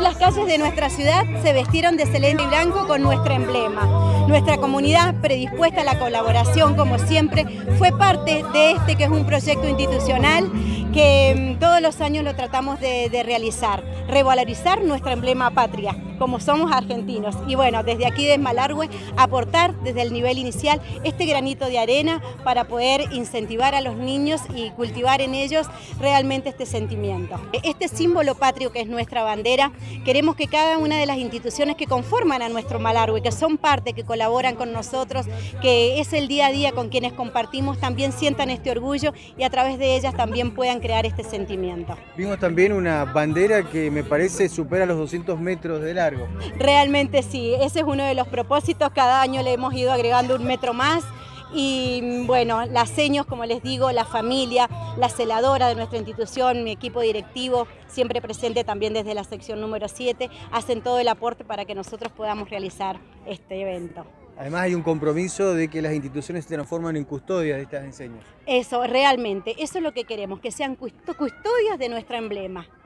las calles de nuestra ciudad se vestieron de celeste y blanco con nuestro emblema. Nuestra comunidad, predispuesta a la colaboración como siempre, fue parte de este que es un proyecto institucional que todos los años lo tratamos de realizar, revalorizar nuestro emblema patria, como somos argentinos. Y bueno, desde aquí de Malargüe, aportar desde el nivel inicial este granito de arena para poder incentivar a los niños y cultivar en ellos realmente este sentimiento. Este símbolo patrio que es nuestra bandera, queremos que cada una de las instituciones que conforman a nuestro Malargüe, que son parte, que colaboran con nosotros, que es el día a día con quienes compartimos, también sientan este orgullo y a través de ellas también puedan crear este sentimiento. Vimos también una bandera que me parece supera los 200 metros de largo. Realmente sí, ese es uno de los propósitos, cada año le hemos ido agregando 1 metro más. Y bueno, las seños, como les digo, la familia, la celadora de nuestra institución, mi equipo directivo, siempre presente también desde la sección número 7, hacen todo el aporte para que nosotros podamos realizar este evento. Además hay un compromiso de que las instituciones se transforman en custodias de estas enseñas. Eso, realmente, eso es lo que queremos, que sean custodias de nuestro emblema.